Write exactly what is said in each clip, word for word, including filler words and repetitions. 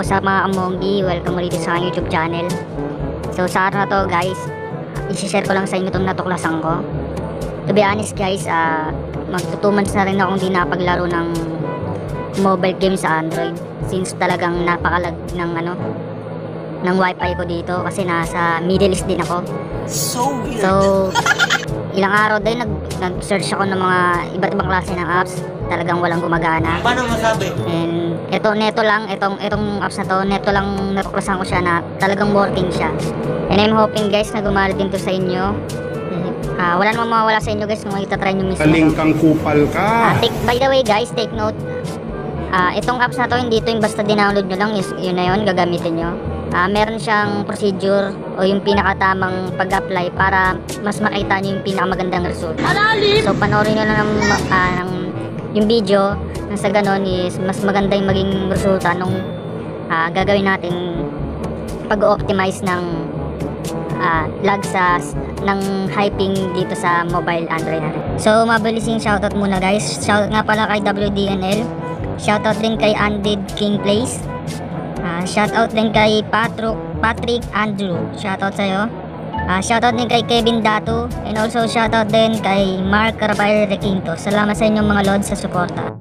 what's up mga Amongi? Welcome ulit sa aking YouTube channel. So sa araw na to guys, isi-share ko lang sa inyo itong natuklasan ko. To be honest guys, uh, magto two months na rin akong di napaglaro ng mobile game sa Android. Since talagang napakalag ng ano, ng wifi ko dito kasi nasa Middle East din ako. So weird. So ilang araw din nag, nag-search ako ng mga iba't ibang klase ng apps. Talagang walang gumagana. Paano masabi? And ito, neto lang, itong, itong apps na to, neto lang natuklasan ko siya na talagang working siya. And I'm hoping guys na gumana din to sa inyo. Uh, wala namang mawawala sa inyo guys kung itatry nyo mismo. Aling kang kupal ka. Uh, take, by the way guys, take note. Uh, itong apps na to, hindi to yung basta dinownload nyo lang, yun, yun na yun, gagamitin nyo. Uh, meron siyang procedure o yung pinakatamang pag-apply para mas makita nyo yung pinakamagandang result. So panoorin nyo lang ng, uh, ng yung video nang sa ganon is mas maganda yung maging resulta nung uh, gagawin natin pag-optimize ng uh, lag sa ng hyping dito sa mobile Android natin. So mabilising shoutout muna guys. Shout nga pala kay W D N L. Shoutout din kay Undead King Place. Uh, shoutout din kay Patrick Patrick Andrew. Shoutout sa'yo. Uh, shoutout din kay Kevin Datu. And also shoutout din kay Mark Caraballo Requinto. Salamat sa inyong mga lods sa suporta.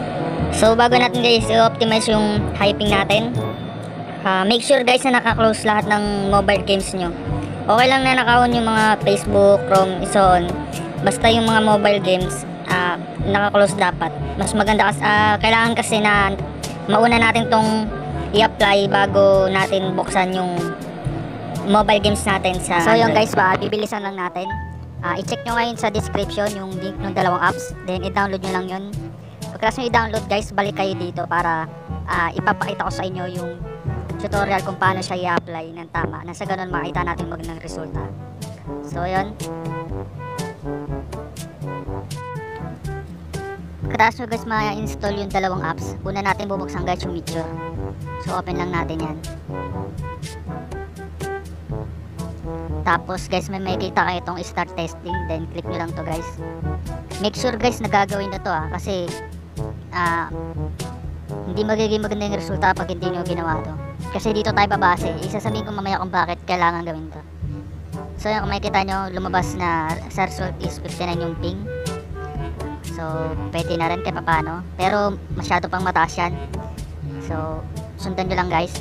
So bago natin guys i-optimize yung hyping natin, uh, make sure guys na naka-close lahat ng mobile games nyo. Okay lang na naka-on yung mga Facebook, Chrome, so on. Basta yung mga mobile games uh, naka-close dapat. Mas maganda kasi uh, kailangan kasi na mauna natin tong i-apply bago natin buksan yung mobile games natin sa So yun guys, ba, bibilisan lang natin. uh, I-check nyo ngayon sa description yung link ng dalawang apps. Then i-download nyo lang yun. Pagkatapos nyo i-download guys, balik kayo dito para uh, ipapakita ko sa inyo yung tutorial kung paano siya i-apply ng tama. Nasa ganun makita natin magandang resulta. So yun. Pagkatapos nyo guys ma-install yung dalawang apps, una natin bubuksan guys yung Meteor. So open lang natin yan. Tapos guys may makikita kayo itong start testing, then click nyo lang to guys. Make sure guys na gagawin na to ah, kasi uh, hindi magiging maganda yung resulta pag hindi nyo ginawa to. Kasi dito tayo babase, isasabihin ko mamaya kung bakit kailangan gawin to. So yan, kung makikita nyo lumabas na sa result is fifty-nine yung ping. So pwede na rin kahit paano, pero masyado pang mataas yan. So sundan nyo lang guys.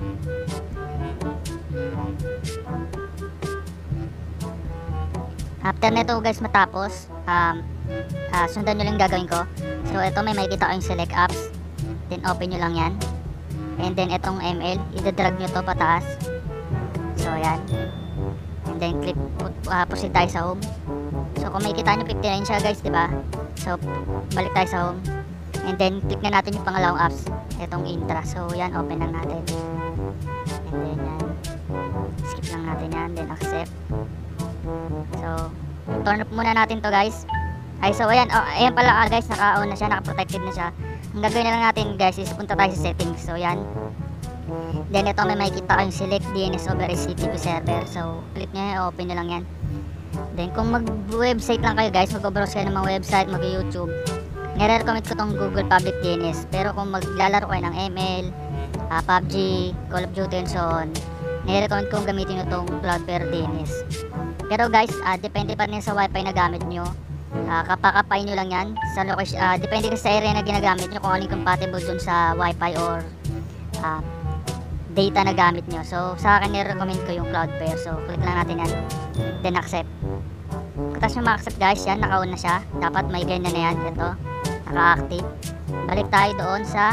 After nito guys matapos, um, uh, sundan nyo lang gagawin ko. So ito may makikita ko yung select apps. Then open nyo lang yan. And then itong M L, i-drag nyo to pataas. So ayan. And then click, uh, proceed tayo sa home. So kung makikita nyo fifty-nine siya guys, diba? So balik tayo sa home. And then click na natin yung pangalawang apps. Itong Intra. So yan, open lang natin. And then yan. Skip lang natin yan. Then accept. So, turn up muna natin to guys. Ay, so ayan, oh, ayan pala ah, guys, naka-on na siya, naka-protected na siya. Ang gagawin na lang natin guys is punta tayo sa settings. So, yan. Then, ito may makikita kayong select D N S over H T T P server. So, click nyo, open nyo lang yan. Then, kung mag-website lang kayo guys, mag-browse kayo ng mga website, mag-YouTube, nire-recommend ko tong Google Public D N S. Pero kung maglalaro kayo ng M L, uh, P U B G, Call of Duty and so on, nire-recommend kong gamitin nyo tong Cloudflare D N S. Pero guys, uh, depende pa rin sa wifi na gamit nyo. Uh, kapakapay nyo lang yan sa location, uh, depende kasi sa area na ginagamit nyo kung alin compatible dun sa wifi or uh, data na gamit nyo. So sa akin nire-recommend ko yung Cloudflare. So click lang natin yan, then accept. Tapos yung ma-accept guys, yan, naka-on na siya. Dapat may ganyan na yan, ito, naka-active. Balik tayo doon sa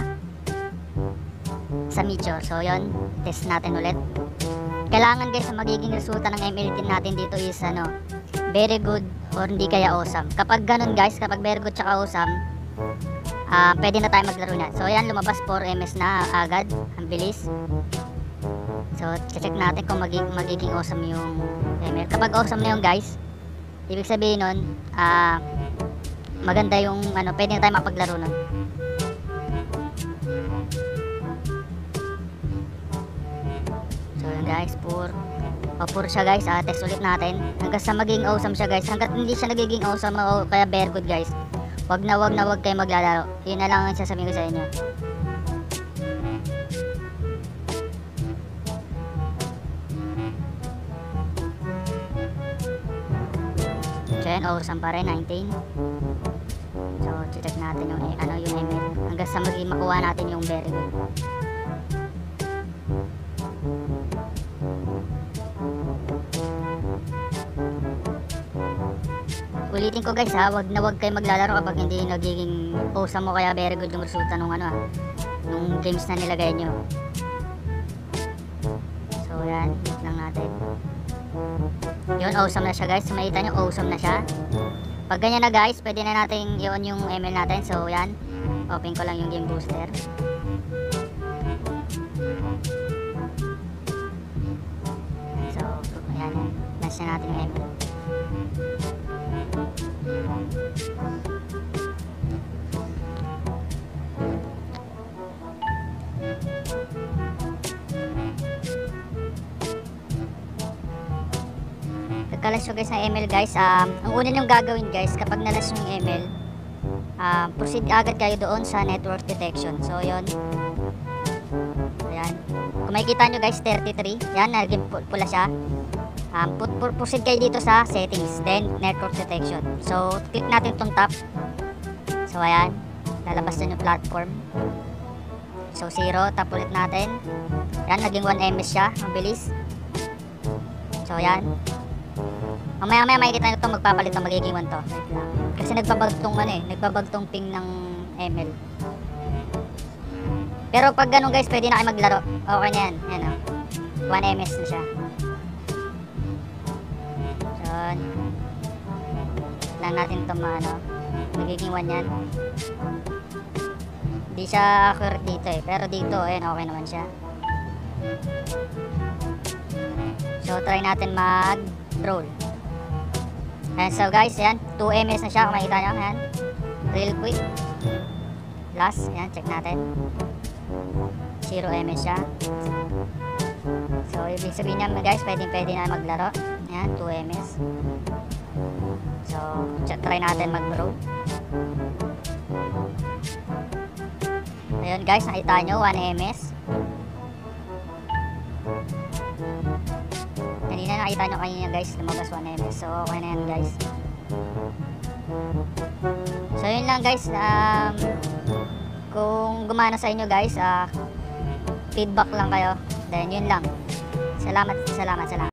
sa Meteor. So yun, test natin ulit. Kailangan guys, ang magiging resulta ng M L din natin dito is ano, very good or hindi kaya awesome. Kapag ganun guys, kapag very good tsaka awesome, uh, pwede na tayo maglaro na. So ayan, lumabas four M S na agad, ang bilis. So check natin kung magiging, magiging awesome yung M L. Kapag awesome na yung guys, ibig sabihin nun, uh, maganda yung ano, pwede na tayo mapaglaro nun. So yun guys, poor o poor siya guys, ah, test ulit natin hanggang sa maging awesome siya guys. Hanggat hindi siya nagiging awesome o kaya very good guys, wag na wag na wag kayo maglalaro. Yun na lang ang sasabihin ko sa inyo. ayan, awesome pa rin, nineteen. So, check natin yung, ano, yung M L. Hanggang sa maging makuha natin yung very good. Ulitin ko guys ha, wag na wag kayo maglalaro kapag hindi nagiging awesome mo kaya very good yung resulta nung ano ha, nung games na nilagay nyo. So yan, hit lang natin. Yun, awesome na siya guys. So makita nyo, awesome na siya. Pag ganyan na guys, pwede na natin i-on yung M L natin. So yan, open ko lang yung game booster. So ayan, launch na natin yung M L. Pagkalas nyo guys ng M L guys, um, ang una nyo gagawin guys kapag nalas yung M L, uh, proceed agad kayo doon sa network detection. So yun, ayan, kung makikita nyo guys thirty-three, yan, naging pula siya. um, put, proceed kayo dito sa settings, then network detection. So click natin tong top. So ayan, lalabas na yung platform. So zero, tap ulit natin. Yan, naging one M S siya, mabilis. So ayan, mamaya mamaya makikita nyo ito, magpapalit na magiging one to. Kasi nagbabagtong ano eh, nagbabagtong ping ng M L. Pero pag ganun guys, pwede na kayo maglaro. Okay na yan, yan o, one M S na siya. So lang natin ito maano, magiging one yan. Hindi siya accurate dito eh, pero dito ayan, okay naman siya. So try natin mag roll. And so guys, yan, two M S na siya, kung makikita nyo, yan, real quick. Last, yan, check natin, zero M S siya. So ibig sabihin niya guys, pwede pwede na maglaro. Yan, two M S. So check, try natin mag-roll. Ayun guys, nakita nyo, one M S. Kanina nakita nyo kanina guys, lumabas one M S. So okay na yan guys. So yun lang guys, um, kung gumana sa inyo guys, uh, feedback lang kayo. Then yun lang. Salamat, salamat, salamat.